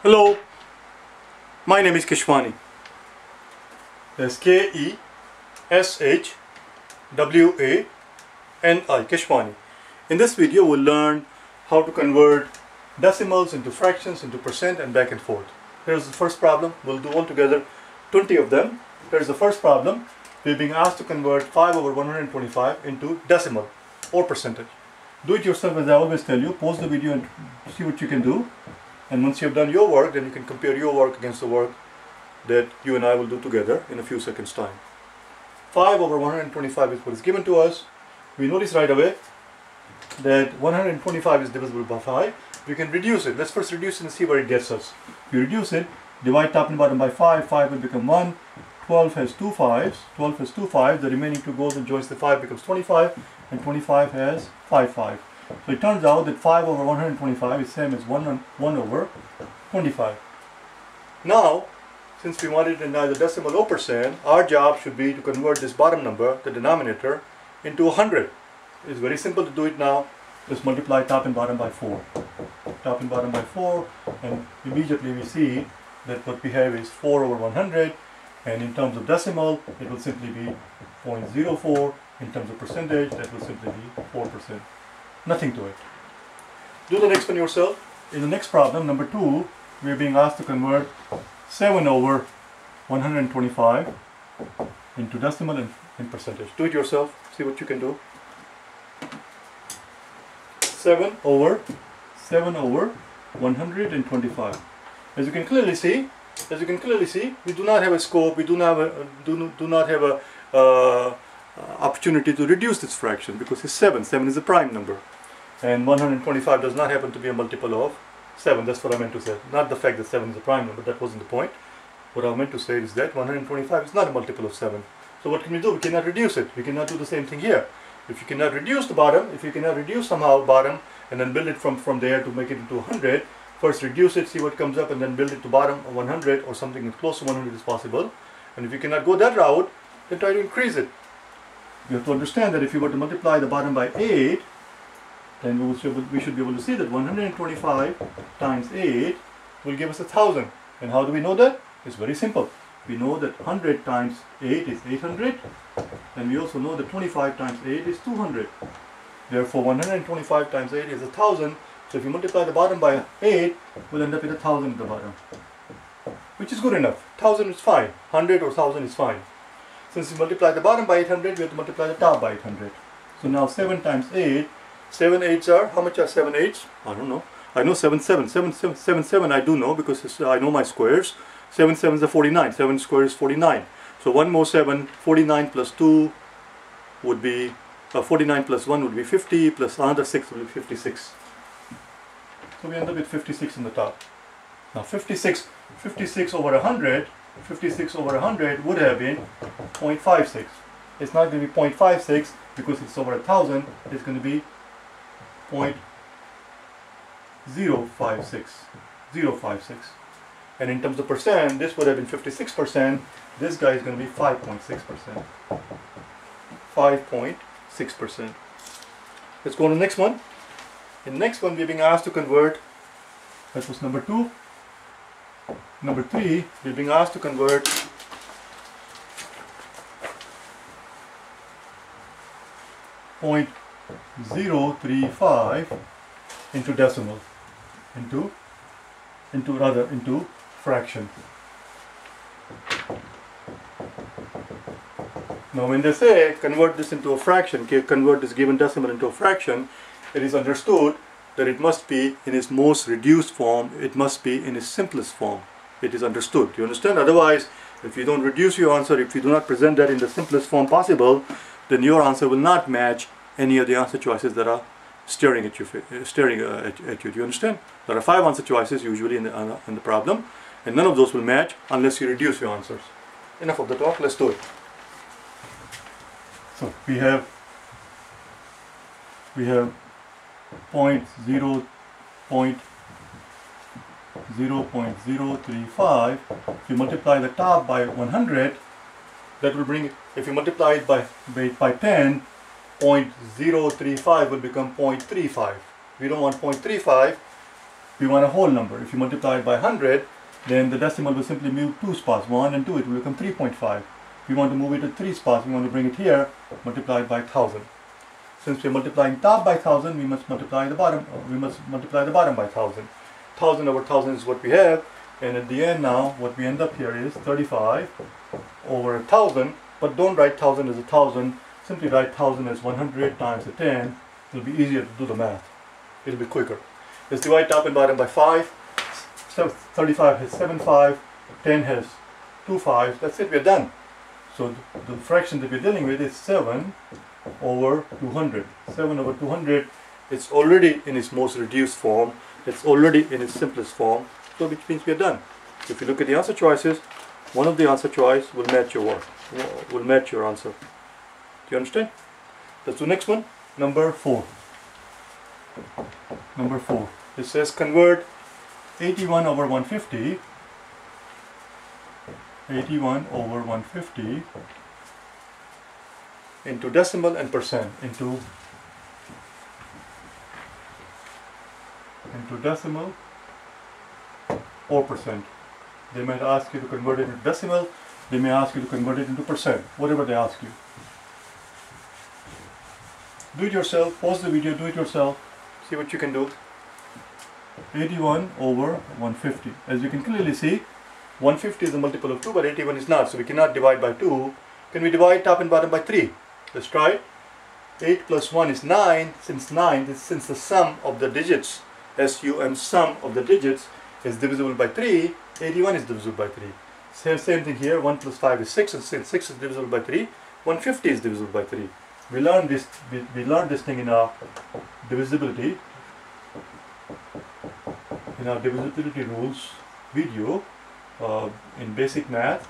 Hello, my name is Keshwani. That's K-E-S-H-W-A-N-I, Keshwani. In this video we'll learn how to convert decimals into fractions, into percent, and back and forth. Here's the first problem. We'll do altogether 20 of them. Here's the first problem. We're being asked to convert 5 over 125 into decimal or percentage. Do it yourself, as I always tell you. Pause the video and see what you can do. And once you have done your work, then you can compare your work against the work that you and I will do together in a few seconds time. 5 over 125 is what is given to us. We notice right away that 125 is divisible by 5. We can reduce it. Let's first reduce it and see where it gets us. If you reduce it, divide top and bottom by 5, 5 will become 1. 12 has 2 5s. 12 has 2 5s. The remaining 2 goes and joins the 5 becomes 25. And 25 has 5 5. So it turns out that 5 over 125 is same as 1 over 25. Now, since we want it in either decimal or percent, our job should be to convert this bottom number, the denominator, into 100. It's very simple to do it now. Just multiply top and bottom by 4. Top and bottom by 4, and immediately we see that what we have is 4 over 100, and in terms of decimal, it will simply be 0.04. In terms of percentage, that will simply be 4%. Nothing to it. Do the next one yourself. In the next problem, number 2, we are being asked to convert 7 over 125 into decimal and in percentage. Do it yourself. See what you can do. 7 over 125. As you can clearly see, we do not have a scope. We do not have a opportunity to reduce this fraction because it's 7. 7 is a prime number, and 125 does not happen to be a multiple of 7. That's what I meant to say. Not the fact that 7 is a prime number. That wasn't the point. What I meant to say is that 125 is not a multiple of 7. So what can we do? We cannot reduce it. We cannot do the same thing here. If you cannot reduce the bottom, if you cannot reduce somehow bottom and then build it from there to make it into 100, first reduce it, see what comes up, and then build it to bottom of 100 or something as close to 100 as possible. And if you cannot go that route, then try to increase it. You have to understand that if you were to multiply the bottom by 8, then we should be able to see that 125 times 8 will give us 1000. And how do we know that? It's very simple. We know that 100 times 8 is 800, and we also know that 25 times 8 is 200. Therefore, 125 times 8 is 1000. So if you multiply the bottom by 8, we'll end up with 1000 at the bottom, which is good enough. 1000 is fine. 100 or 1000 is fine. Since we multiply the bottom by 800, we have to multiply the top by 800. So now 7 times 8, 7 8s are, how much are 7 8s? I don't know. I know 7 7. 7 7 I do know because I know my squares. 7 7s are 49. 7 squares is 49. So one more 7, 49 plus 2 would be, 49 plus 1 would be 50, plus another 6 would be 56. So we end up with 56 in the top. Now 56 over 100, 56 over 100 would have been 0.56. It's not going to be 0.56 because it's over 1000. It's going to be 0.056. And in terms of percent, this would have been 56%. This guy is going to be 5.6%. 5.6%. Let's go on to the next one. In the next one, we're being asked to convert, that was number 2. Number 3, we're being asked to convert 0.035 into decimal, into fraction. Now when they say convert this into a fraction, convert this given decimal into a fraction, it is understood that it must be in its most reduced form, it must be in its simplest form. It is understood. You understand? Otherwise, if you don't reduce your answer, if you do not present that in the simplest form possible, then your answer will not match any of the answer choices that are staring at you. Do you understand? There are 5 answer choices usually in the problem, and none of those will match unless you reduce your answers. Enough of the talk. Let's do it. So we have 0.035. If you multiply the top by 100, that will bring, if you multiply it by 10, 0.035 will become 0.35. We don't want 0.35. we want a whole number. If you multiply it by 100, then the decimal will simply move 2 spots, 1 and 2, it will become 3.5. If we want to move it to 3 spots, we want to bring it here, multiply it by 1000. Since we are multiplying top by 1000, we must multiply the bottom by 1000. 1000 over 1000 is what we have, and at the end now, what we end up here is 35 over 1000, but don't write 1000 as 1000, simply write 1000 as 100 times the 10. It will be easier to do the math. It will be quicker. Let's divide top and bottom by 5. So 35 has 7 5, 10 has 2 5. That's it, we're done. So the fraction that we're dealing with is 7 over 200. 7 over 200, it's already in its most reduced form. It's already in its simplest form. So which means we're done. If you look at the answer choices, one of the answer choice will match your work, will match your answer. Do you understand? Let's do next one. Number 4. Number 4. It says convert 81 over 150. 81 over 150 into decimal and percent, into decimal or percent. They might ask you to convert it into decimal, they may ask you to convert it into percent, whatever they ask you. Do it yourself, pause the video, do it yourself, see what you can do. 81 over 150. As you can clearly see, 150 is a multiple of 2, but 81 is not, so we cannot divide by 2. Can we divide top and bottom by 3? Let's try it. 8 plus 1 is 9. Since the sum of the digits, SUM, sum of the digits, is divisible by 3, 81 is divisible by 3. Same thing here, 1 plus 5 is 6, and since 6 is divisible by 3, 150 is divisible by 3. We learned this thing in our divisibility rules video in basic math,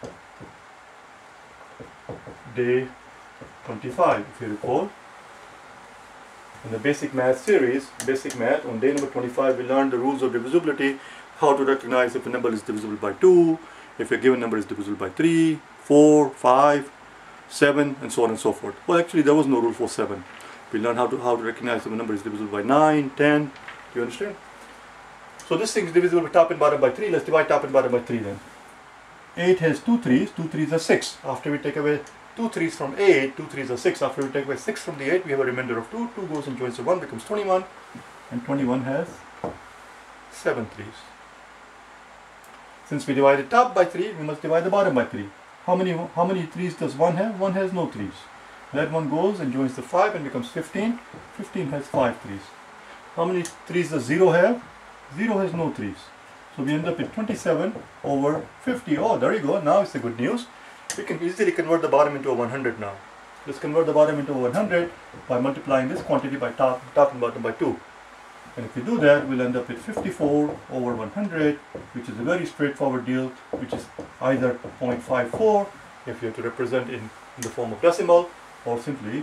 day 25, if you recall. In the basic math series, basic math, on day number 25, we learned the rules of divisibility, how to recognize if a number is divisible by 2, if a given number is divisible by 3, 4, 5, 7, and so on and so forth. Well, actually, there was no rule for 7. We learned how to recognize if a number is divisible by 9, 10. Do you understand? So this thing is divisible by top and bottom by 3. Let's divide top and bottom by 3 then. 8 has 2 3s. 2 3s are 6. After we take away 2 3s from 8, 2 3s are 6. After we take away 6 from the 8, we have a remainder of 2. 2 goes and joins the 1, becomes 21. And 21 has 7 3s. Since we divided top by 3, we must divide the bottom by 3. How many 3s does 1 have? 1 has no 3s. That one goes and joins the 5 and becomes 15. 15 has 5 3s. How many 3s does 0 have? 0 has no 3s. So we end up with 27 over 50. Oh, there you go. Now it's the good news. We can easily convert the bottom into a 100 now. Let's convert the bottom into a 100 by multiplying this quantity by top and bottom by 2. And if we do that, we'll end up with 54 over 100, which is a very straightforward deal, which is either 0.54 if you have to represent in the form of decimal, or simply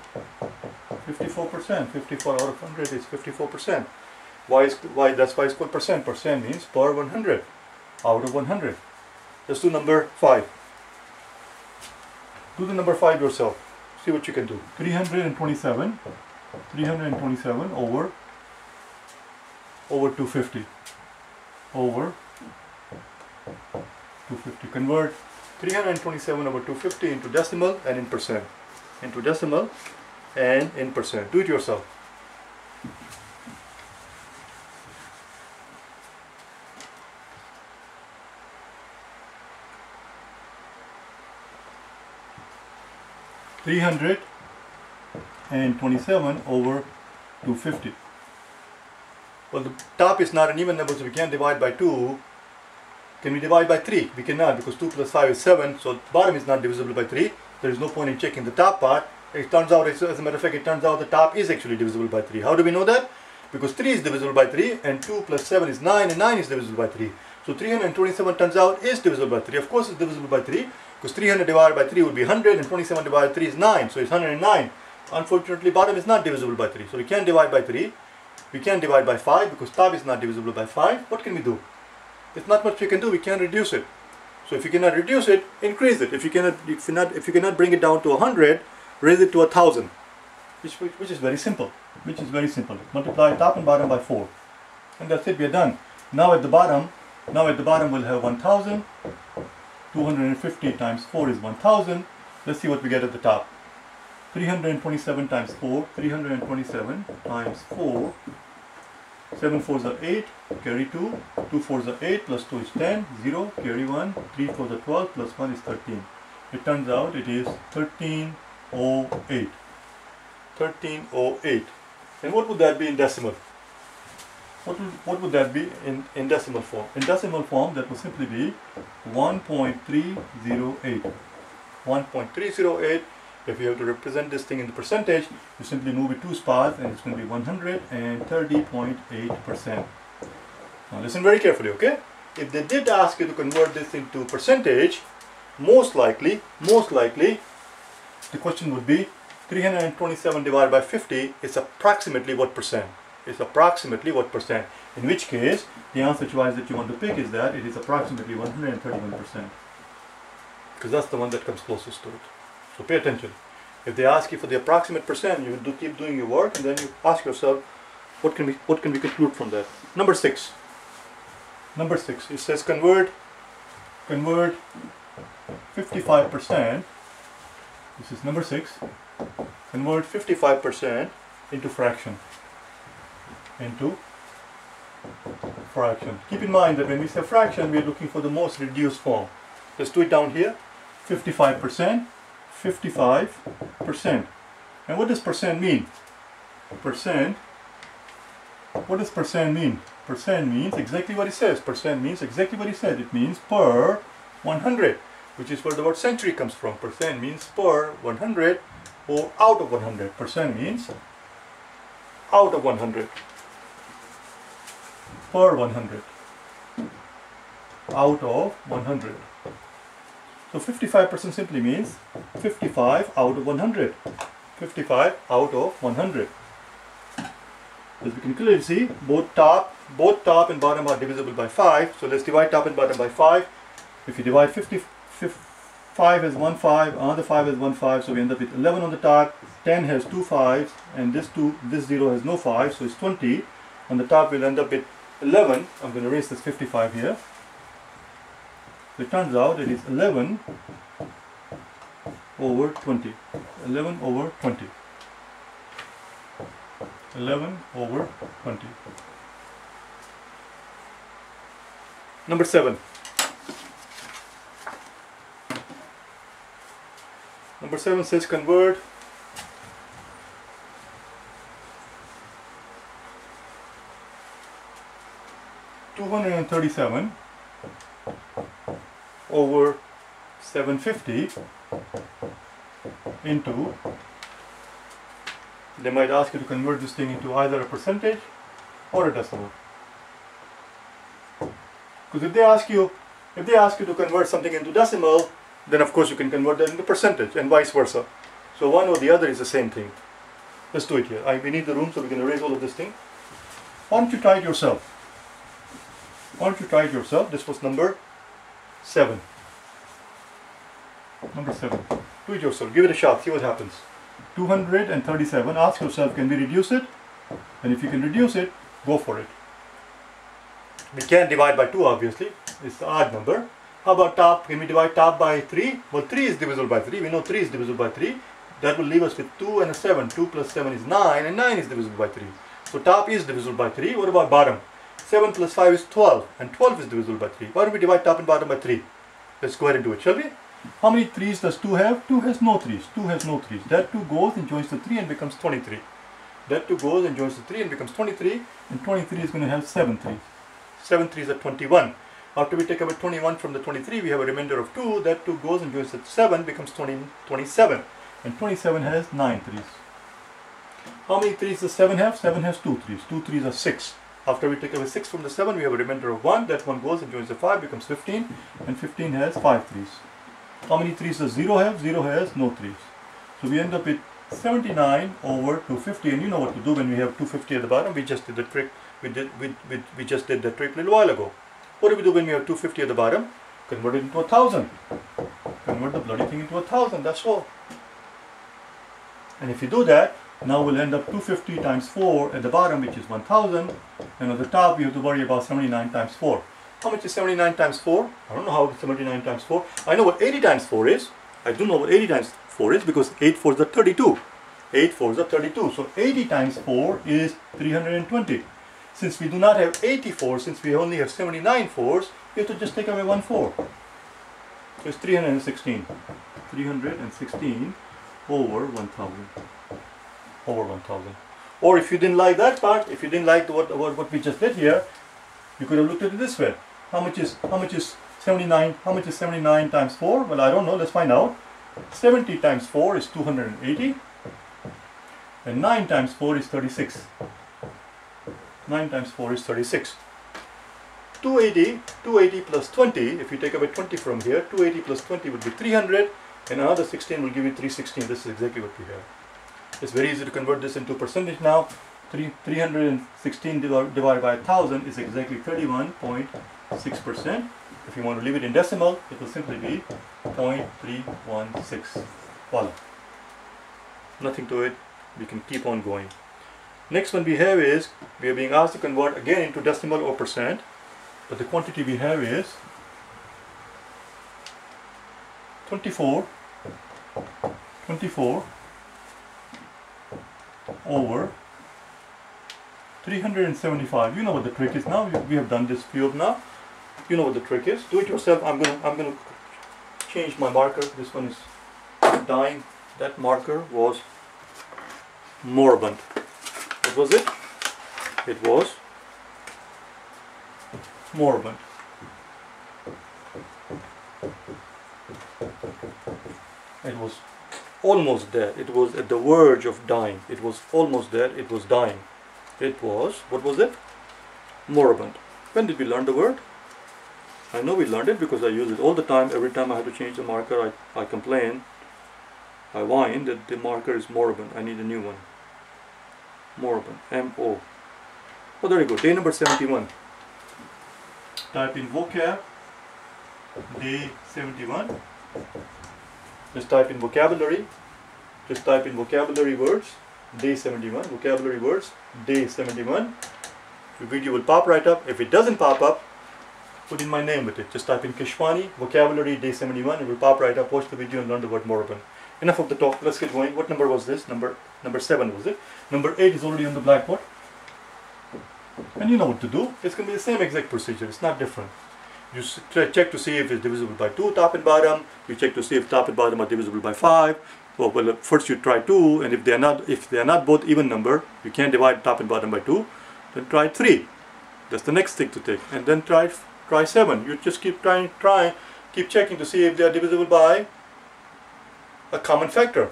54%. 54 out of 100 is 54%. That's why it's called percent. Percent means per 100, out of 100. Let's do number 5. Do the number 5 yourself. See what you can do. 327 over 250. Over 250. Convert 327 over 250 into decimal and in percent. Into decimal and in percent. Do it yourself. $327 over 250. Well, the top is not an even number, so we can't divide by 2. Can we divide by 3? We cannot, because 2 plus 5 is 7, so the bottom is not divisible by 3. There is no point in checking the top part. It turns out, as a matter of fact, it turns out the top is actually divisible by 3. How do we know that? Because 3 is divisible by 3, and 2 plus 7 is 9, and 9 is divisible by 3. So 327 turns out is divisible by 3. Of course it's divisible by 3, because 300 divided by 3 would be 100, and 27 divided by 3 is 9, so it's 109. Unfortunately, bottom is not divisible by 3, so we can't divide by 3. We can't divide by 5, because top is not divisible by 5. What can we do? There's not much we can do. We can't reduce it. So if you cannot reduce it, increase it. If you cannot bring it down to 100, raise it to 1,000, which is very simple. Multiply top and bottom by 4. And that's it, we are done. Now at the bottom we'll have 1000. 250 times 4 is 1000. Let's see what we get at the top. 327 times 4, 327 times 4. 7 4s are 8, carry 2, 2 4s are 8, plus 2 is 10, 0, carry 1, 3 4s are 12, plus 1 is 13. It turns out it is 1308. 1308. And what would that be in decimal? What would that be in decimal form? In decimal form, that would simply be 1.308. 1.308. If you have to represent this thing in the percentage, you simply move it 2 spots and it's going to be 130.8%. Now listen very carefully, okay? If they did ask you to convert this into percentage, most likely, the question would be 327 divided by 50 is approximately what percent? It's approximately what percent? In which case, the answer choice that you want to pick is that it is approximately 131%. Because that's the one that comes closest to it. So pay attention. If they ask you for the approximate percent, you do keep doing your work and then you ask yourself, what can we conclude from that? Number 6. Number 6. It says convert 55%. This is number 6. Convert 55% into fraction. Keep in mind that when we say fraction, we are looking for the most reduced form. Let's do it down here. 55%. 55%. And what does percent mean? Percent. What does percent mean? Percent means exactly what it says. Percent means exactly what it said. It means per 100, which is where the word century comes from. Percent means per 100 or out of 100. Percent means out of 100. Per 100. Out of 100. So 55% simply means 55 out of 100. 55 out of 100. As we can clearly see, both top and bottom are divisible by 5. So let's divide top and bottom by 5. If you divide 5 as 1 5, another 5 as 1 5, so we end up with 11 on the top. 10 has 2 5s, and this 0 has no 5, so it's 20. On the top we'll end up with 11. I'm going to erase this 55 here. So it turns out it is 11 over 20. 11 over 20. 11 over 20. Number 7. Number 7 says convert 237 over 750 into, they might ask you to convert this thing into either a percentage or a decimal. Because if they ask you to convert something into decimal, then of course you can convert that into percentage and vice versa. So one or the other is the same thing. Let's do it here. We need the room, so we can erase all of this thing. Why don't you try it yourself? This was number 7. Number 7. Do it yourself. Give it a shot. See what happens. 237. Ask yourself, can we reduce it? And if you can reduce it, go for it. We can't divide by 2, obviously. It's the odd number. How about top? Can we divide top by 3? Well, 3 is divisible by 3. We know 3 is divisible by 3. That will leave us with 2 and a 7. 2 plus 7 is 9, and 9 is divisible by 3. So top is divisible by 3. What about bottom? 7 plus 5 is 12, and 12 is divisible by 3. Why don't we divide top and bottom by 3? Let's go ahead and do it, shall we? How many 3's does 2 have? 2 has no 3's. 2 has no 3's. That 2 goes and joins the 3 and becomes 23. That 2 goes and joins the 3 and becomes 23. And 23 is going to have 7 3's. 7 3's are 21. After we take away 21 from the 23, we have a remainder of 2. That 2 goes and joins the 7, becomes 27. And 27 has 9 3's. How many 3's does 7 have? 7 has 2 3's. 2 3's are 6. After we take away 6 from the 7, we have a remainder of 1. That 1 goes and joins the 5, becomes 15. And 15 has 5 3's. How many 3's does 0 have? 0 has no 3's. So we end up with 79 over 250. And you know what to do when we have 250 at the bottom. We just did the trick. We just did that trick a little while ago. What do we do when we have 250 at the bottom? Convert it into 1,000. Convert the bloody thing into 1,000. That's all. And if you do that, now we'll end up 250 times 4 at the bottom, which is 1,000. And at the top we have to worry about 79 times 4. How much is 79 times 4? I don't know how 79 times 4. I know what 80 times 4 is. I do know what 80 times 4 is because 8 4s are 32. 8 4s are 32. So 80 times 4 is 320. Since we do not have 84, since we only have 79 4s, we have to just take away 1 4. So it's 316. 316 over 1000. Over 1000. Or if you didn't like that part, if you didn't like what we just did here, you could have looked at it this way. How much is 79? How much is 79 times 4? Well, I don't know. Let's find out. 70 times 4 is 280. And 9 times 4 is 36. 9 times 4 is 36. 280 plus 20, if you take away 20 from here, 280 plus 20 would be 300, and another 16 will give you 316. This is exactly what we have. It's very easy to convert this into percentage now. 316 divided by 1000 is exactly 31.6%. If you want to leave it in decimal, it will simply be 0.316. Voila. Nothing to it. We can keep on going. Next one we have is, we are being asked to convert again into decimal or percent, but the quantity we have is 24 over 375. You know what the trick is now. We have done this few of now. You know what the trick is. Do it yourself. I'm gonna change my marker. This one is dying. That marker was moribund. What was it? It was moribund. It was almost there. It was at the verge of dying. It was almost there. It was dying. It was, what was it? Moribund. When did we learn the word? I know we learned it because I use it all the time. Every time I have to change the marker, I complain. I whine that the marker is moribund. I need a new one. Moribund. M-O. Oh, there you go. Day number 71. Type in vocab. Day 71. Just type in vocabulary. Just type in vocabulary words. Day 71. Vocabulary words. Day 71. The video will pop right up. If it doesn't pop up, put in my name with it. Just type in Keshwani, vocabulary, day 71. It will pop right up. Watch the video and learn the word moribund. Enough of the talk. Let's get going. What number was this? Number 7 was it? Number 8 is already on the blackboard. And you know what to do. It's going to be the same exact procedure. It's not different. You check to see if it's divisible by 2, top and bottom. You check to see if top and bottom are divisible by 5. Well, first you try 2, and if they are not both even number, you can't divide top and bottom by 2. Then try 3. That's the next thing to take. And then try 7. You just keep keep checking to see if they are divisible by a common factor.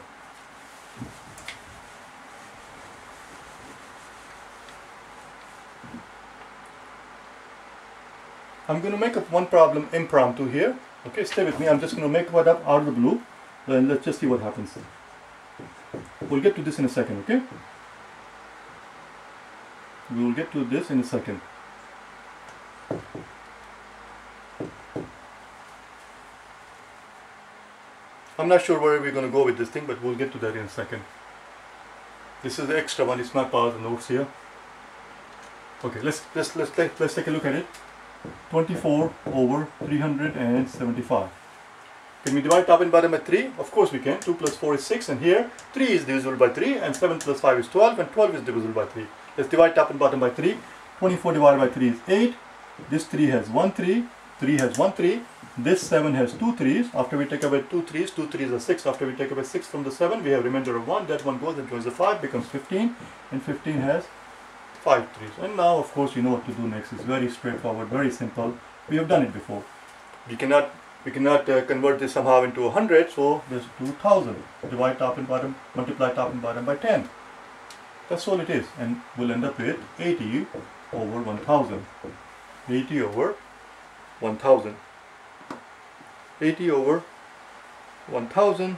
I'm going to make up one problem impromptu here. Okay, stay with me. I'm just going to make one up out of the blue. Then let's just see what happens. We'll get to this in a second, okay? We will get to this in a second. I'm not sure where we're going to go with this thing, but we'll get to that in a second. This is the extra one. It's not part of the notes here. Okay, let's take a look at it. 24 over 375. Can we divide top and bottom by 3? Of course we can. 2 plus 4 is 6, and here 3 is divisible by 3, and 7 plus 5 is 12, and 12 is divisible by 3. Let's divide top and bottom by 3. 24 divided by 3 is 8. This 3 has 1 3. 3 has 1 3. This 7 has 2 3s. After we take away 2 3s, 2 3s are 6. After we take away 6 from the 7, we have remainder of 1. That one goes and joins the 5, becomes 15, and 15 has 5 3s. And now, of course, you know what to do next. It's very straightforward, very simple. We have done it before. We cannot convert this somehow into 100, so there's 2000. Divide top and bottom, multiply top and bottom by 10. That's all it is, and we'll end up with 80 over 1000. 80 over 1000. 80 over 1000.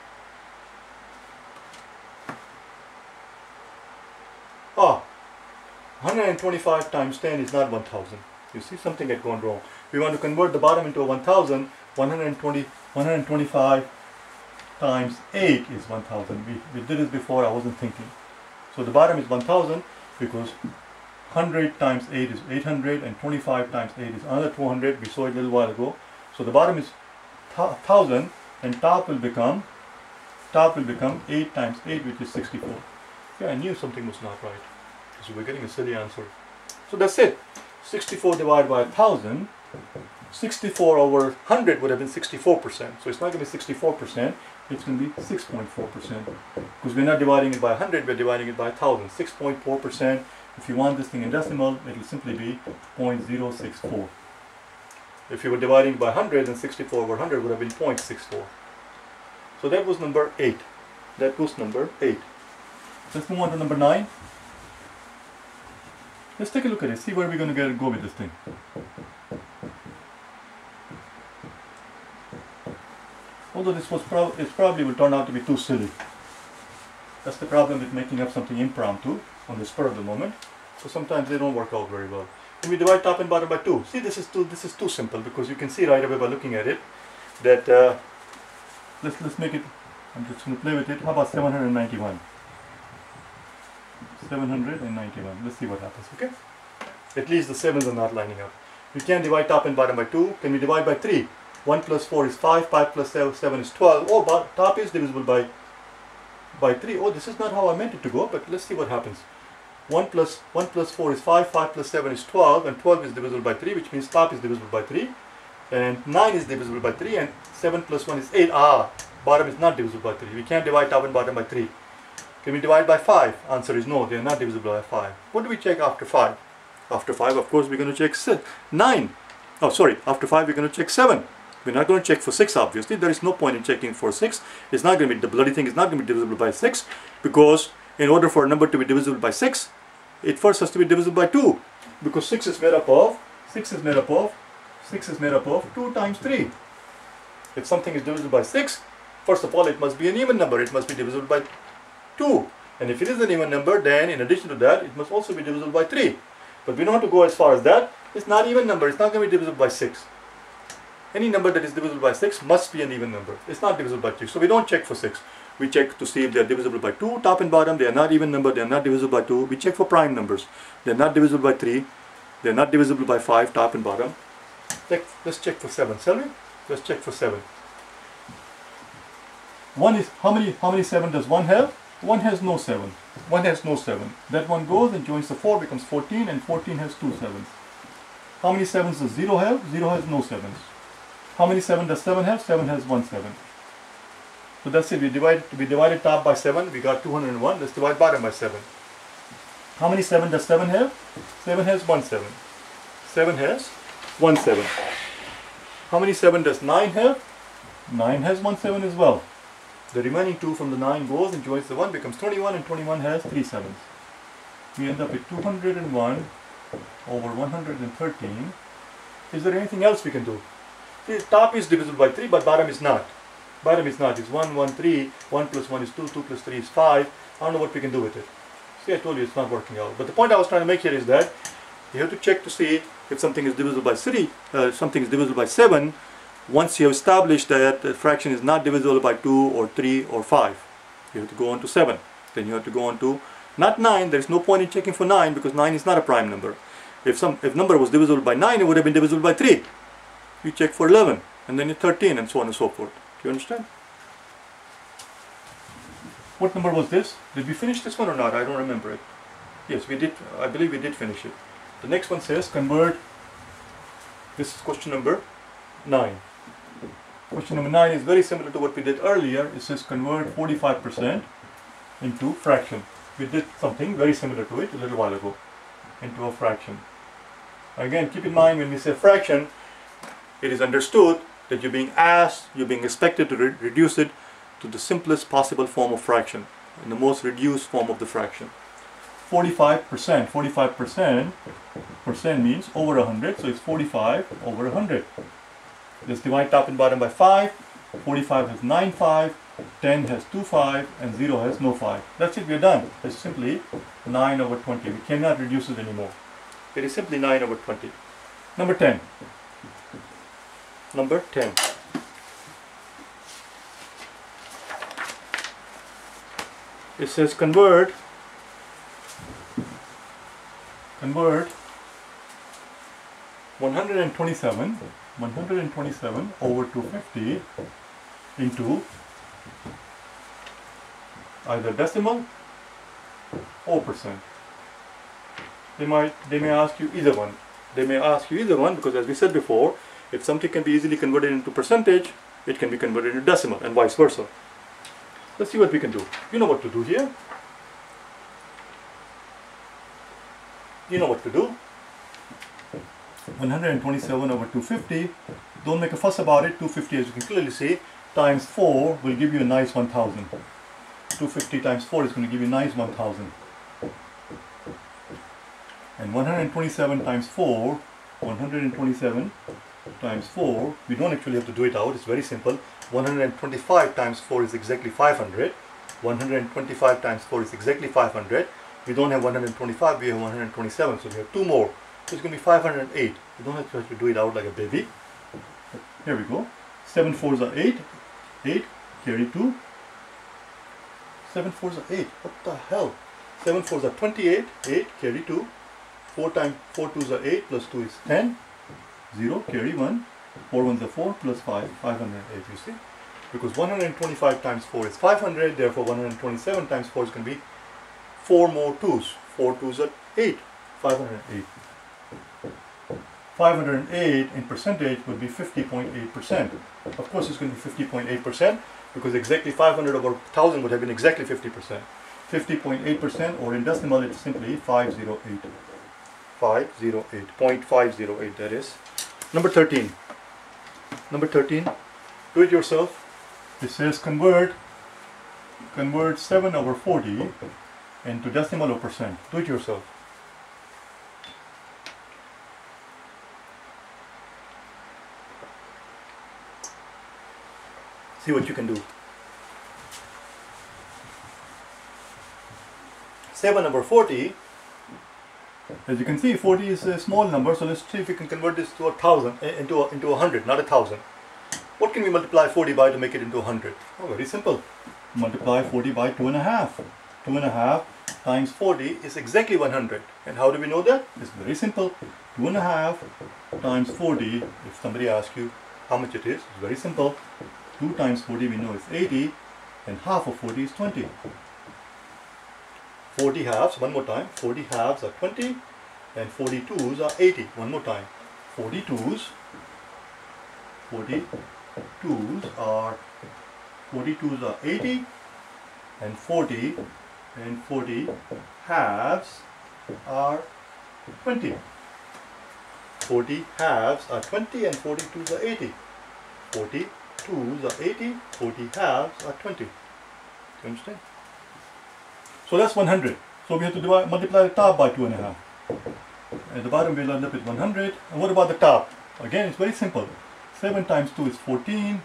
Ah, 125 times 10 is not 1000. You see, something had gone wrong. We want to convert the bottom into a 1000. 125 times 8 is 1000. We did this before, I wasn't thinking. So the bottom is 1000 because 100 times 8 is 800, and 25 times 8 is another 200. We saw it a little while ago. So the bottom is 1000, and top will become 8 times 8, which is 64. Yeah, I knew something was not right, because we're getting a silly answer. So that's it. 64 divided by 1000. 64 over 100 would have been 64%. So it's not going to be 64%, it's going to be 6.4%. Because we're not dividing it by 100, we're dividing it by 1000. 6.4%. If you want this thing in decimal, it will simply be 0.064. If you were dividing by 100, then 64 over 100 would have been 0.64. So that was number 8. That was number 8. Let's move on to number 9. Let's take a look at it, see where we're going to go with this thing. Although this was probably will turn out to be too silly. That's the problem with making up something impromptu on the spur of the moment. So sometimes they don't work out very well. When we divide top and bottom by 2, see, this is too simple, because you can see right away by looking at it that let's make it. I'm just going to play with it. How about 791? 791. Let's see what happens. Okay. At least the 7s are not lining up. We can divide top and bottom by 2. Can we divide by 3? 1 plus 4 is 5, 5 plus 7 is 12. Oh, top is divisible by 3. Oh, this is not how I meant it to go, but let's see what happens. 1 plus 4 is 5, 5 plus 7 is 12, and 12 is divisible by 3, which means top is divisible by 3. And 9 is divisible by 3, and 7 plus 1 is 8. Ah, bottom is not divisible by 3. We can't divide top and bottom by 3. Can we divide by 5? Answer is no, they are not divisible by 5. What do we check after 5? After 5, of course, we're going to check 9. Oh, sorry, after 5, we're going to check 7. We're not going to check for 6, obviously. There is no point in checking for 6. It's not going to be, the bloody thing is not going to be divisible by 6, because in order for a number to be divisible by 6, it first has to be divisible by 2, because 6 is made up of 2 times 3. If something is divisible by 6, first of all, it must be an even number. It must be divisible by 2. And if it is an even number, then in addition to that, it must also be divisible by 3. But we don't have to go as far as that. It's not even number. It's not going to be divisible by 6. Any number that is divisible by 6 must be an even number. It's not divisible by 3. So we don't check for 6. We check to see if they are divisible by 2, top and bottom. They are not even number. They are not divisible by 2. We check for prime numbers. They are not divisible by 3. They are not divisible by 5, top and bottom. Let's check for 7, shall we? Let's check for 7. 1 is, how many 7 does 1 have? 1 has no 7. 1 has no 7. That one goes and joins the 4, becomes 14, and 14 has 2 7s. How many 7s does 0 have? 0 has no 7s. How many 7 does 7 have? 7 has 1 7. So that's it. We divided top by 7. We got 201. Let's divide bottom by 7. How many 7 does 7 have? 7 has 1 7. 7 has 1 7. How many 7 does 9 have? 9 has 1 7 as well. The remaining 2 from the 9 goes and joins the 1, becomes 21, and 21 has 3 7s. We end up with 201 over 113. Is there anything else we can do? The top is divisible by 3, but bottom is not. Bottom is not. It's 1, 1, 3. 1 plus 1 is 2. 2 plus 3 is 5. I don't know what we can do with it. See, I told you it's not working out. But the point I was trying to make here is that you have to check to see if something is divisible by 3, something is divisible by 7. Once you have established that the fraction is not divisible by 2 or 3 or 5, you have to go on to 7. Then you have to go on to, not 9. There is no point in checking for 9, because 9 is not a prime number. If number was divisible by 9, it would have been divisible by 3. You check for 11, and then 13, and so on and so forth. Do you understand? What number was this? Did we finish this one or not? I don't remember it. Yes, we did. I believe we did finish it. The next one says convert. This is question number 9. Question number 9 is very similar to what we did earlier. It says convert 45% into fraction. We did something very similar to it a little while ago, into a fraction. Again, keep in mind, when we say fraction, it is understood that you're being expected to reduce it to the simplest possible form of fraction, in the most reduced form of the fraction. 45%. 45% means over 100, so it's 45 over 100. Let's divide top and bottom by 5. 45 has 9 5, 10 has 2 5, and 0 has no 5. That's it, we're done. It's simply 9 over 20. We cannot reduce it anymore. It is simply 9 over 20. Number 10. Number 10. It says convert convert 127 over 250 into either decimal or percent. They may ask you either one. They may ask you either one because, as we said before, if something can be easily converted into percentage, it can be converted into decimal, and vice versa. Let's see what we can do. You know what to do here. You know what to do. 127 over 250. Don't make a fuss about it. 250, as you can clearly see, times 4 will give you a nice 1000. 250 times 4 is going to give you a nice 1000. And 127 times 4, 127 times 4, we don't actually have to do it out, it's very simple. 125 times 4 is exactly 500. 125 times 4 is exactly 500. We don't have 125, we have 127, so we have two more. So it's going to be 508. You don't have to do it out like a baby. Here we go. 7 4s are 8. 8, carry 2. 7 4s are 8. What the hell? 7 4s are 28. 8, carry 2. 4 times 4 2s are 8, plus 2 is 10. 0, carry 1. 4 1s are 4, plus 5, 508, you see. Because 125 times 4 is 500, therefore 127 times 4 is going to be 4 more 2s. 4 2s are 8, 508. 508 in percentage would be 50.8%. Of course it's going to be 50.8% because exactly 500 over 1000 would have been exactly 50%. 50.8%, or in decimal it's simply 508. 0.508, that is. Number 13. Number 13, do it yourself. It says convert 7 over 40 into decimal or percent. Do it yourself. See what you can do. 7 over 40. As you can see, 40 is a small number, so let's see if we can convert this to 1000 into 100, not 1000. What can we multiply 40 by to make it into 100? Oh, very simple. Multiply 40 by 2.5. 2.5 times 40 is exactly 100. And how do we know that? It's very simple. 2.5 times 40, if somebody asks you how much it is, it's very simple. 2 times 40 we know is 80, and half of 40 is 20. 40 halves, one more time, 40 halves are 20 and 42s are 80. One more time, 42s are 80 and 40 halves are 20. 40 halves are 20 and 42s are 80. 42s are 80, 40 halves are 20. Do you understand? So that's 100. So we have to multiply the top by 2.5. At the bottom we'll end up with 100. And what about the top? Again, it's very simple. 7 times 2 is 14.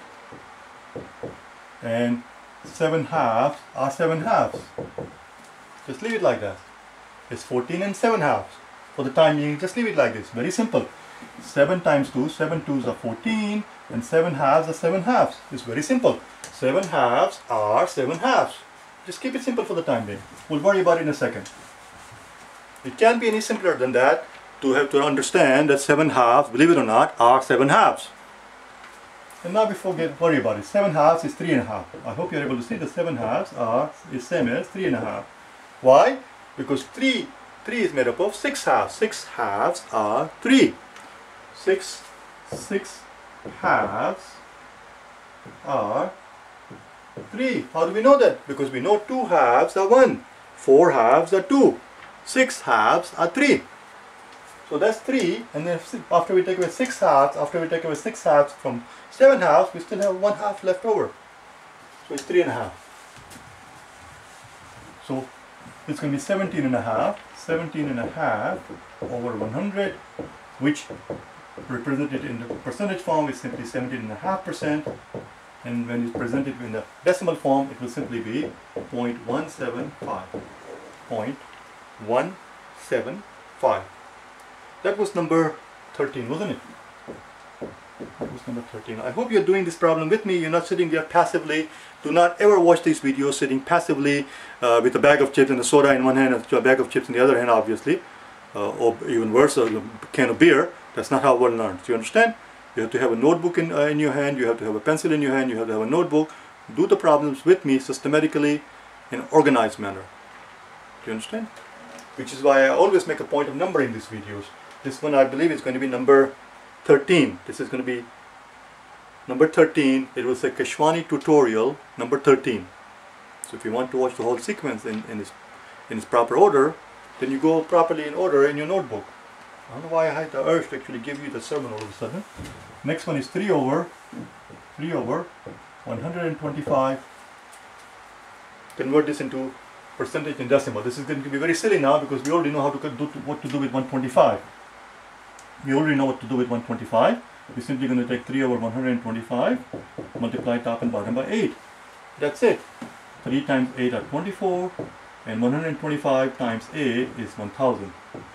And 7 halves are 7 halves. Just leave it like that. It's 14 and 7 halves. For the time being, just leave it like this. Very simple. 7 times 2, 7 2s are 14. And 7 halves are 7 halves. It's very simple. 7 halves are 7 halves. Just keep it simple for the time being. We'll worry about it in a second. It can't be any simpler than that to have to understand that 7 halves, believe it or not, are 7 halves. And now before we worry about it, 7 halves is 3.5. I hope you're able to see the 7 halves is same as 3.5. Why? Because 3 is made up of 6 halves. 6 halves are 3. 6 halves are 3. How do we know that? Because we know 2 halves are 1. 4 halves are 2. 6 halves are 3. So that's 3, and then after we take away 6 halves, from 7 halves, we still have 1 half left over. So it's 3.5. So it's going to be 17.5. 17.5 over 100, which represented in the percentage form is simply 17.5%. And when you present it in the decimal form, it will simply be 0.175. 0.175. That was number 13, wasn't it? That was number 13. I hope you're doing this problem with me. You're not sitting there passively. Do not ever watch these videos sitting passively with a bag of chips and a soda in one hand and a bag of chips in the other hand, obviously. or even worse, a can of beer. That's not how one learns. Do you understand? You have to have a notebook in your hand, you have to have a pencil in your hand, you have to have a notebook. Do the problems with me systematically in an organized manner. Do you understand? Which is why I always make a point of numbering these videos. This one I believe is going to be number 13. This is going to be number 13. It will say Keshwani tutorial number 13. So if you want to watch the whole sequence in its proper order, then you go properly in order in your notebook. I don't know why I had the urge to actually give you the sermon all of a sudden. Next one is 3 over 125. Convert this into percentage and decimal. This is going to be very silly now because we already know how to do what to do with 125. We already know what to do with 125. We're simply going to take 3 over 125, multiply top and bottom by 8. That's it. 3 times 8 are 24, and 125 times A is 1000.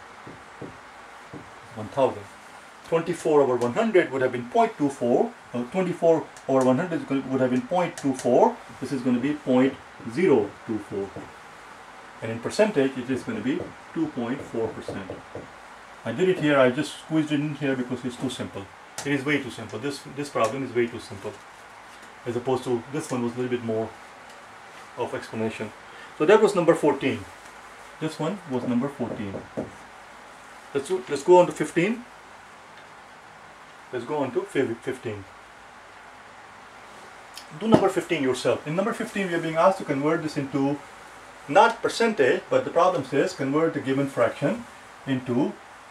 1000. 24 over 100 would have been 0.24. 24 over 100 would have been 0.24. This is going to be 0.024. And in percentage, it is going to be 2.4%. I did it here, I just squeezed it in here because it's too simple. It is way too simple. This problem is way too simple. As opposed to this one was a little bit more of explanation. So that was number 14. This one was number 14. Let's go on to 15. Let's go on to 15. Do number 15 yourself. In number 15 we are being asked to convert this into not percentage, but the problem says convert the given fraction into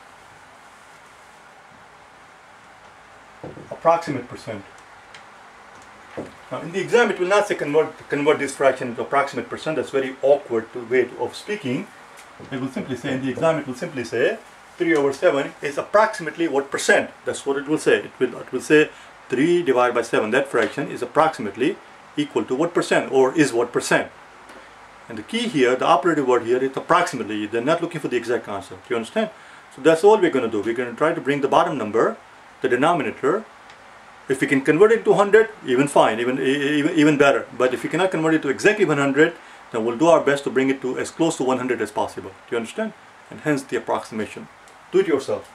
approximate percent. Now in the exam it will not say convert this fraction into approximate percent. That's very awkward way of speaking. It will simply say, in the exam it will simply say 3 over 7 is approximately what percent. That's what it will say. It will say 3 divided by 7. That fraction is approximately equal to what percent, or is what percent. And the key here, the operative word here, is approximately. They're not looking for the exact answer. Do you understand? So that's all we're going to do. We're going to try to bring the bottom number, the denominator. If we can convert it to 100, even fine, even better. But if we cannot convert it to exactly 100, then we'll do our best to bring it to as close to 100 as possible. Do you understand? And hence the approximation. Do it yourself.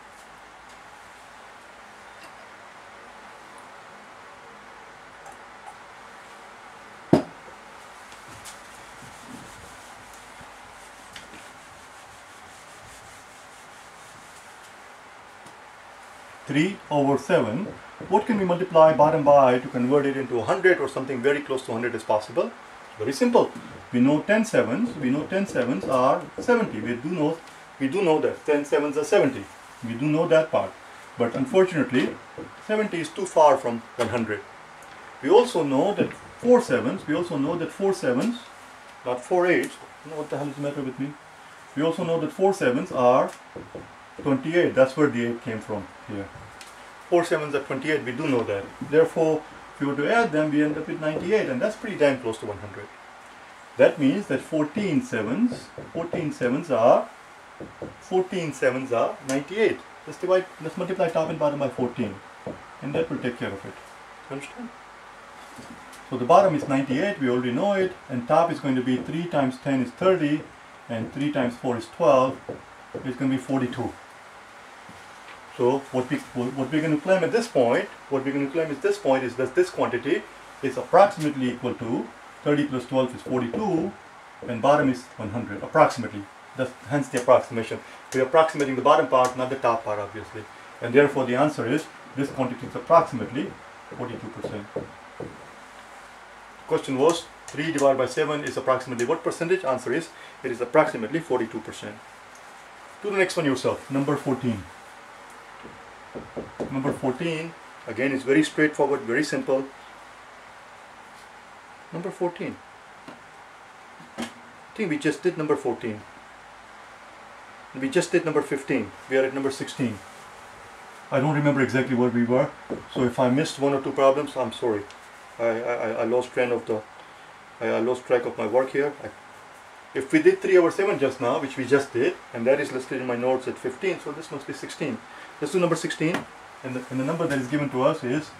Three over 7. What can we multiply bottom by to convert it into 100 or something very close to 100 as possible? Very simple. We know 10 sevens. We know 10 sevens are 70. We do know that 10 sevens are 70. We do know that part. But unfortunately, 70 is too far from 100. We also know that 4 sevens. Not 4 eights. I don't know what the hell is the matter with me. We also know that 4 sevens are 28. That's where the 8 came from here. 4 sevens are 28. We do know that. Therefore, if we were to add them, we end up with 98, and that's pretty damn close to 100. That means that 14 sevens are 98. Let's multiply top and bottom by 14, and that will take care of it. Understand? So the bottom is 98, we already know it, and top is going to be 3 times 10 is 30, and 3 times 4 is 12. It's going to be 42. So what we're going to claim at this point, is that this quantity is approximately equal to 30 plus 12 is 42, and bottom is 100, approximately. That's hence the approximation. We're approximating the bottom part, not the top part, obviously. And therefore the answer is, this quantity is approximately 42%. Question was, 3 divided by 7 is approximately what percentage? Answer is, it is approximately 42%. Do the next one yourself, number 14. Number 14, again, is very straightforward, very simple. Number 14. I think we just did number 14. We just did number 15. We are at number 16. I don't remember exactly where we were, so if I missed 1 or 2 problems, I'm sorry. I lost track of my work here. If we did 3 over 7 just now, which we just did, and that is listed in my notes at 15, so this must be 16. Let's do number 16, and the number that is given to us is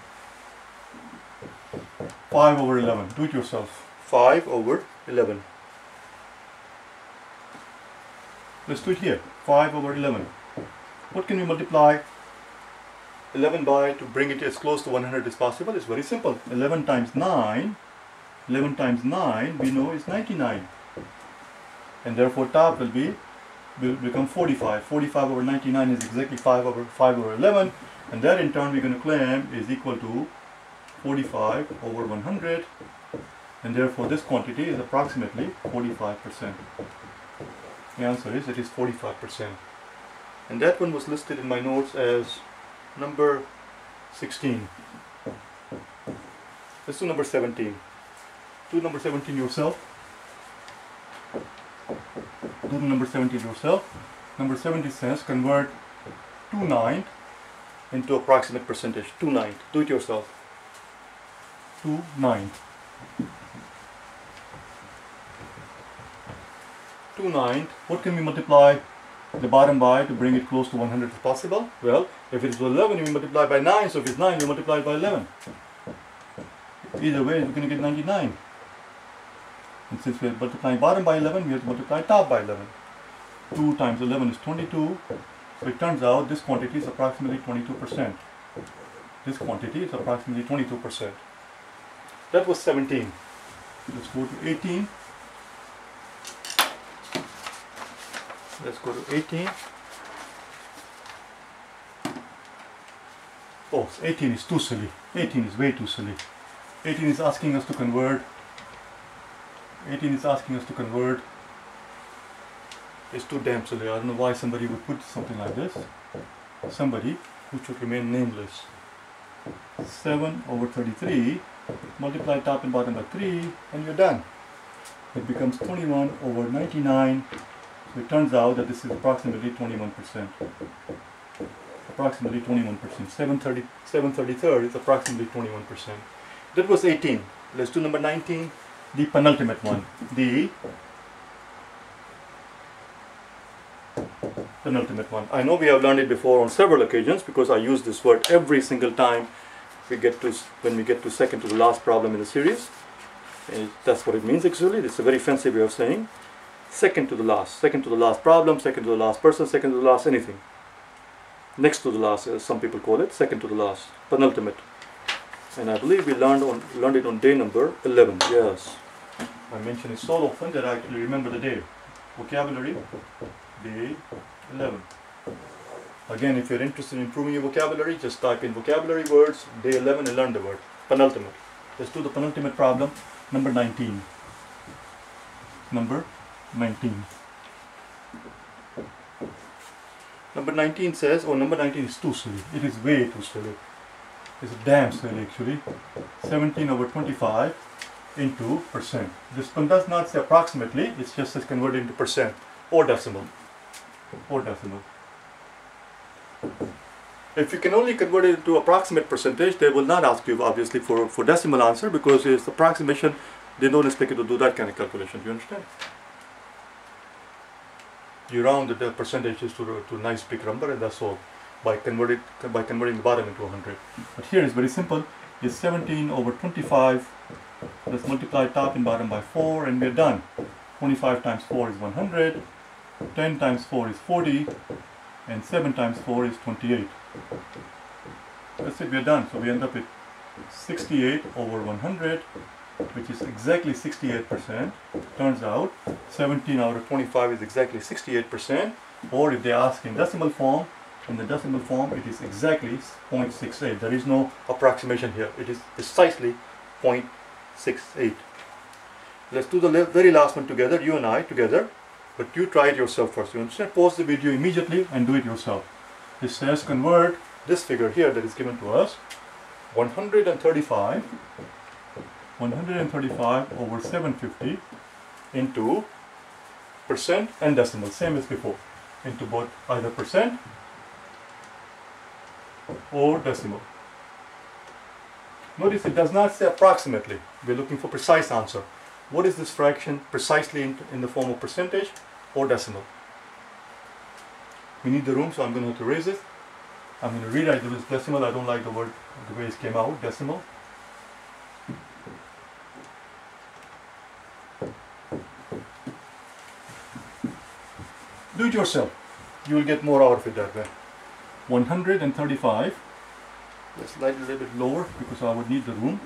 5 over 11. Do it yourself. 5 over 11. Let's do it here. 5 over 11. What can we multiply 11 by to bring it as close to 100 as possible? It's very simple. 11 times 9 we know is 99. And therefore top will become 45. 45 over 99 is exactly 5 over 11. And that in turn we're going to claim is equal to 45 over 100. And therefore this quantity is approximately 45%. The answer is it is 45%. And that one was listed in my notes as number 16. Let's do number 17. Do number 17 yourself. Do number 17 yourself. Number 17 says convert 2/9 into approximate percentage. 2/9. Do it yourself. 2/9. 2/9. What can we multiply the bottom by to bring it close to 100 as possible? Well, if it is 11, we multiply by 9. So if it's 9, we multiply by 11. Either way, we're going to get 99. And since we're multiplying bottom by 11, we have to multiply top by 11. 2 times 11 is 22. So it turns out this quantity is approximately 22%. This quantity is approximately 22%. That was 17. Let's go to 18. Let's go to 18. Oh, 18 is too silly. 18 is way too silly. 18 is asking us to convert. 18 is asking us to convert. It's too damn silly. I don't know why somebody would put something like this. Somebody who should remain nameless. 7 over 33. Multiply top and bottom by 3 and you're done. It becomes 21 over 99. So it turns out that this is approximately 21%. Approximately 21%. 7/33 is approximately 21%. That was 18. Let's do number 19. The penultimate one. The penultimate one. I know we have learned it before on several occasions because I use this word every single time when we get to second to the last problem in the series. That's what it means actually. It's a very fancy way of saying second to the last problem, second to the last person, second to the last anything. Next to the last, as some people call it, second to the last, penultimate. And I believe we learned it on day number 11. Yes, I mention it so often that I actually remember the day. Vocabulary, day 11. Again, if you're interested in improving your vocabulary, just type in vocabulary words, day 11, and learn the word penultimate. Let's do the penultimate problem, number 19. Number 19. Number 19 says, oh, number 19 is too silly. It is way too silly. It's damn silly actually. 17 over 25 into percent. This one does not say approximately, it's just says converted into percent or decimal. Or decimal. If you can only convert it into approximate percentage, they will not ask you obviously for decimal answer because it's approximation. They don't expect you to do that kind of calculation. Do you understand? You round the percentages to a nice big number and that's all by converting the bottom into 100. But here is very simple. It's 17 over 25. Let's multiply top and bottom by 4 and we're done. 25 times 4 is 100. 10 times 4 is 40. And 7 times 4 is 28. That's it, we're done. So we end up with 68 over 100, which is exactly 68%. Turns out 17 out of 25 is exactly 68%. Or if they ask in decimal form, in the decimal form it is exactly 0.68. There is no approximation here. It is precisely 0.68. Let's do the very last one together, you and I together. But you try it yourself first. You understand? Pause the video immediately and do it yourself. It says convert this figure here that is given to us, 135 over 750 into percent and decimal, same as before, into both either percent or decimal. Notice it does not say approximately. We're looking for precise answer. What is this fraction precisely in the form of percentage or decimal? We need the room, so I'm going to have to raise it. I'm going to rewrite the decimal. I don't like the word, the way it came out, decimal. Do it yourself. you will get more out of it that way. 135, let's slide it a little bit lower because I would need the room.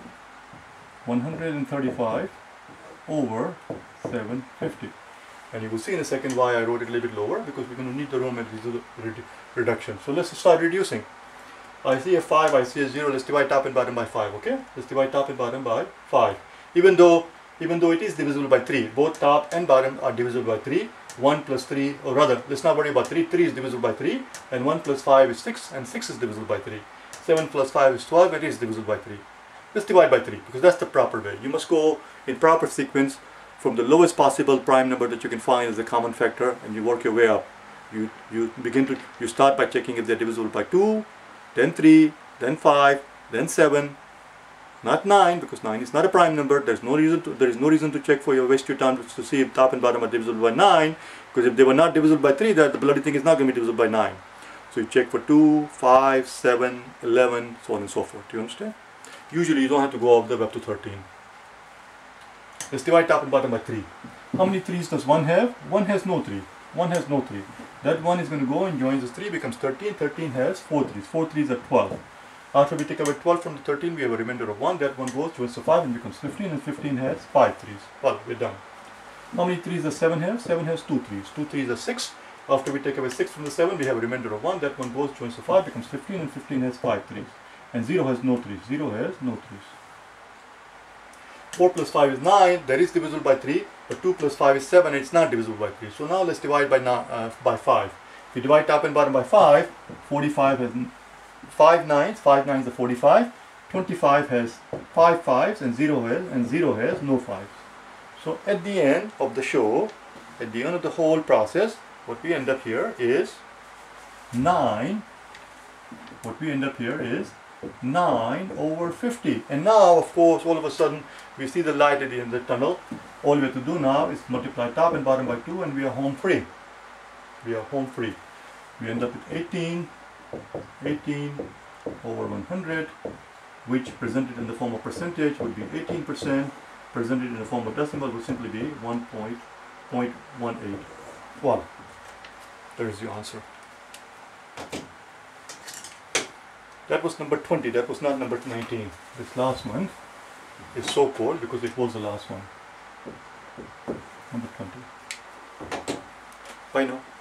135 over 750. And you will see in a second why I wrote it a little bit lower, because we're going to need the room and reduction. So let's start reducing. I see a 5, I see a 0, let's divide top and bottom by 5, okay? Let's divide top and bottom by 5. Even though it is divisible by 3, both top and bottom are divisible by 3. 1 plus 3, or rather, let's not worry about 3. 3 is divisible by 3, and 1 plus 5 is 6, and 6 is divisible by 3. 7 plus 5 is 12, it is divisible by 3. Let's divide by 3, because that's the proper way. You must go in proper sequence from the lowest possible prime number that you can find as a common factor, and you work your way up. You start by checking if they're divisible by 2, then 3, then 5, then 7, not 9, because 9 is not a prime number. There is no reason to check for your waste your time to see if top and bottom are divisible by 9, because if they were not divisible by 3, that the bloody thing is not going to be divisible by 9. So you check for 2, 5, 7, 11, so on and so forth. Do you understand? Usually you don't have to go all the way up to 13. Let's divide top and bottom by 3. How many 3's does 1 have? 1 has no 3. 1 has no 3. That 1 is going to go and joins this 3, becomes 13. 13 has 4 3's. 4 3's are 12. After we take away 12 from the 13, we have a remainder of 1. That one goes, joins to 5 and becomes 15, and 15 has 5 3's. Well, we're done. How many 3's does 7 have? 7 has 2 3's. 2 3's are 6. After we take away 6 from the 7, we have a remainder of 1. That one goes, joins to 5, becomes 15, and 15 has 5 3's. And 0 has no 3's. 0 has no 3's. 4 plus 5 is 9. That is divisible by 3. But 2 plus 5 is 7. It's not divisible by 3. So now let's divide by 5. If we divide top and bottom by 5, 45 has 5 9's. 5 9's are 45. 25 has 5 5's, and 0 has no 5's. So at the end of the show, at the end of the whole process, what we end up here is 9. What we end up here is 9 over 50. And now, of course, all of a sudden, we see the light at the end of the tunnel. All we have to do now is multiply top and bottom by 2, and we are home free. We are home free. We end up with 18 over 100, which presented in the form of percentage would be 18%. Presented in the form of decimal would simply be 1.18. Well, there is your answer. That was number 20, that was not number 19. This last one is so called because it was the last one. Number 20. Bye now.